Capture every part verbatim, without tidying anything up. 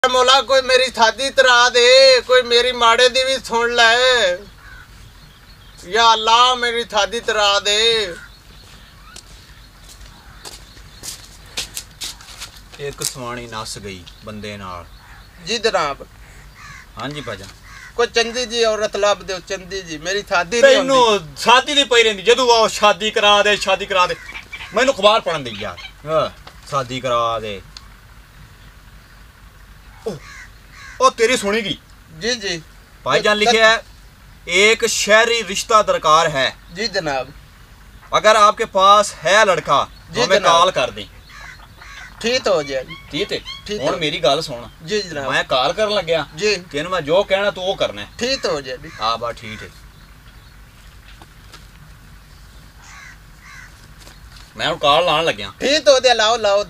मौला कोई मेरी शादी तरा दे, कोई मेरी माड़े दी भी सुन ले। या अल्लाह मेरी शादी तरा दे। एक सवानी नस गई बंदे नाल। जी जनाब। हाँ जी भाजा कोई चंदी जी औरत लब दे। चंदी जी मेरी शादी नहीं होंदी। शादी दी पई रहिंदी जदों आओ शादी करा दे शादी करा दे। मैनू अखबार पढ़न दे यार। शादी करा दे। ओ, ओ तेरी सुनेगी। जी जी भाईजान लिखे है एक शहरी रिश्ता दरकार है। जी जनाब। अगर आपके पास है लड़का तो हमें कॉल कर दें। ठीक हो जाएगी। ठीक है हुण मेरी गल सुन। जी जनाब। मैं कॉल करन लग्या जी तेन मैं जो कहना तू वो करना है। ठीक हो जाएगी। हाँ बस ठीक है। मैं हुण कॉल लाने लग्या। ठीक हो दे लाओ लाओ।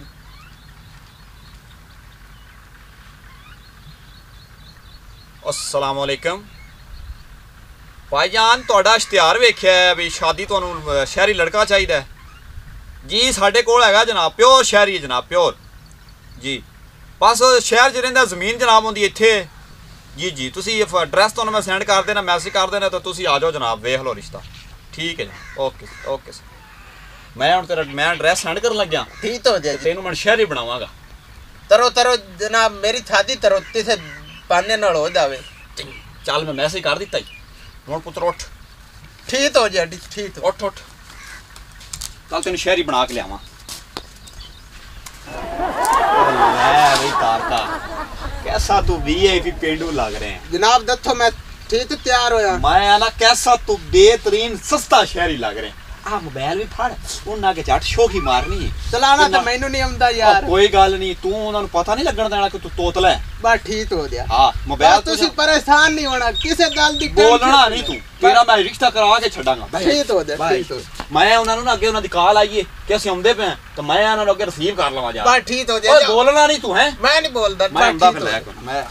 अस्सलाम वालेकुम भाईजान तुहाडा इश्तिहार वेख्या है भी शादी तुहानू शहरी लड़का चाहिए जी। साडे कोल हैगा जनाब प्योर शहरी जनाब प्योर जी। बस शहर च रहिंदा जमीन जनाब होंदी इत्थे जी जी। तुसी एड्रैस तुहानू मैं सेंड कर देना मैसेज कर देना तो तुसी आ जाओ जनाब वेख लो रिश्ता। ठीक है जी ओके ओके सर। मैं हुण तेरा मैं एड्रैस सेंड करन लग्या। ठीक हो जाए तेनू मैं शहरी बनावांगा। तरो तरो जनाब मेरी शादी तरो तिसे पाने नाल हो जावे। चल मैं मैसेज कर दिता ही। हुण पुत्र उठ। ठीक हो जाए ठीक उठ उठ। कल तेन शहरी बना के लियावां। तारका कैसा तू वीआईपी पेंडू लग रहे हैं जनाब। दसो मैं ठीक तैयार होया। मैं आना कैसा तू बेहतरीन सस्ता शहरी लग रहे हैं। आ मोबाइल भी फड़ उन्हां के झट शोखी मारनी चलाना तो मैनू नहीं आंदा यार। कोई गल नहीं तू उन्हां नू पता नहीं लगन देना कि तू तोतला है। बस ठीक हो गया। हां मोबाइल तुसी परेशान नहीं होना किसे गल दी बोलना नहीं तू। तेरा मैं रिश्ता करवा के छड़ांगा। ठीक हो गया ठीक हो। मैं उन्हां नू ना अगे उन्हां दी कॉल आई है कि ਅਸੀਂ ਆਉਂਦੇ ਪਏ तो मैं उन्हां नू अगे रिसीव कर लवां जा। बस ठीक हो गया। ओए बोलना नहीं तू हैं। मैं नहीं बोलदा। मैं आंदा फिर ले मैं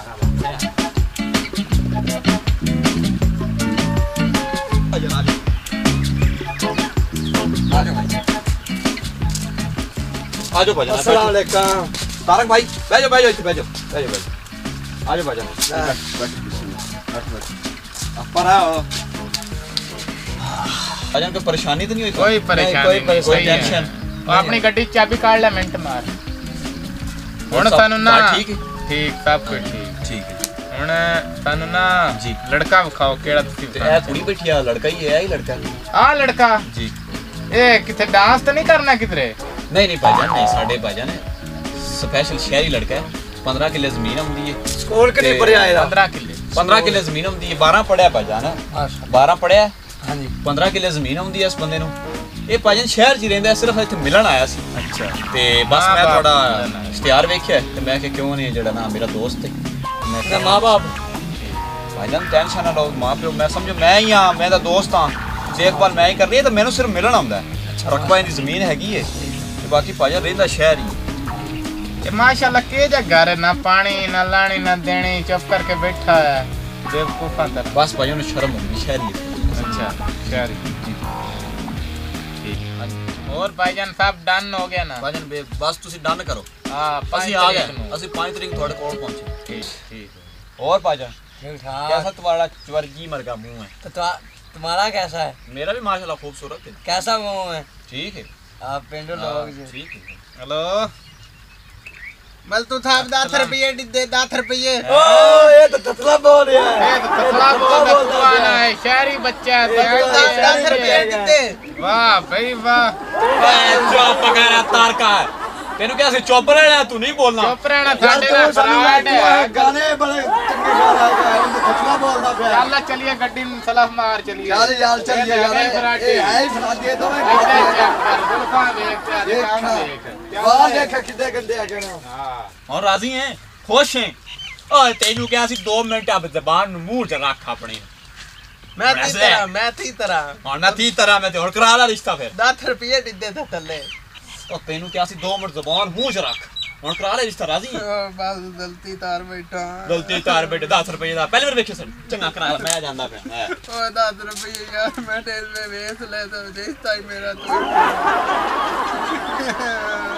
आजो भाई। अस्सलाम वालेकुम तारक भाई बैठ जाओ बैठ जाओ इधर बैठ जाओ बैठ जाओ बैठ आजो भाई पर आओ। अजन कोई परेशानी तो नहीं हुई? कोई परेशानी कोई कोई टेंशन अपनी गड्डी चाबी काट ले मिनट मार। हुन सानू ना ठीक है ठीक सब कुछ ठीक ठीक है। हुन सानू ना जी लड़का विखाओ केड़ा तुसी ए कुड़ी बैठी है लड़का ही है ही लड़का आ लड़का जी। ए किथे डांस तो नहीं करना किधरे? नहीं नहीं भाईजान नहीं साडे भाईजान स्पेशल शहरी लड़का है। पंद्रह किले जमीन होंदी है। स्कूल कितने पढ़े आए? पंद्रह किले पंद्रह किले जमीन होंदी है। बारह पढ़िया भाईजान बारह पढ़िया। हां जी पंद्रह किले जमीन होंदी है इस बंदे नू। ये भाईजान शहर च रहिंदा सिर्फ इत्थे मिलन आया सी। अच्छा ते बस मैं थोड़ा इश्तिहार वेख्या ते मैं कि क्यों नहीं जेड़ा ना मेरा दोस्त है मैं मां बाप भाईजान टेंशन ना लो मां प्यो मैं समझो मैं ही हां मैं दा दोस्त हां देखभाल मैं ही करनी है तो मैनू सिर्फ मिलन आंदा है। रकबा इनकी जमीन हैगी है ते बाकी भाईजान रहिंदा शहर ही। ये माशाल्लाह के जा घर है ना पानी ना लानी ना देनी चुप करके बैठा है बेवकूफा तरह। बस भाईजान शर्म होगी शहरी। अच्छा शहरी ठीक। और भाईजान साहब डन हो गया ना? भाईजान बस तुसी डन करो। हां ਅਸੀਂ आ गए ਅਸੀਂ पाँच तारीख ਤੁਹਾਡੇ ਕੋਲ पहुंचे। ठीक ठीक। और भाईजान ठीक ठाक। कैसा तुम्हारा चवर्गी मरगा मुंह है? तो तुम्हारा कैसा है? मेरा भी माशाल्लाह खूबसूरत है। कैसा मुंह है? ठीक है आप पेंडू लोग जी। ठीक है। हेलो मल तू साहब दस रुपये दे दस रुपये। ओ ये तो ततला बोल रहा है। ये तो ततला बोल रहा है है शहरी बच्चा दस रुपये दे। वाह भाई वाह। चुप पकाना तार का तेनू क्या सी चुप रहना तू नहीं बोलना। चुप रहना थाडे ना फराड है गाने बड़े चंगे गा रहा है ततला बोलदा पे। चल चलिए गड्डी में सलाह मार चलिए यार यार चलिए यार है फराटे है फराटे तो मैं गुलफा देख तेरे काम देख वाह देख कितने गंदे आ गए। हां और राजी हैं खुश हैं? ओए तेनू क्या सी दो मिनट अब जबान मुंह च रख अपनी। मैं ती तरह मैं ती तरह और ना ती तरह मैं ते और करा ला रिश्ता फिर दस रुपये दे दे थल्ले। ओ तेनू क्या सी दो मिनट जबान मुंह च रख और करा ले रिश्ता। राजी है? बस गलती तार बैठा गलती तार बेटे दस रुपये दा पहले बार वेखे सन चंगा करा मैं जांदा पे। ओ दस रुपये यार मैं टेल में वेच ले तो देता ही मेरा तो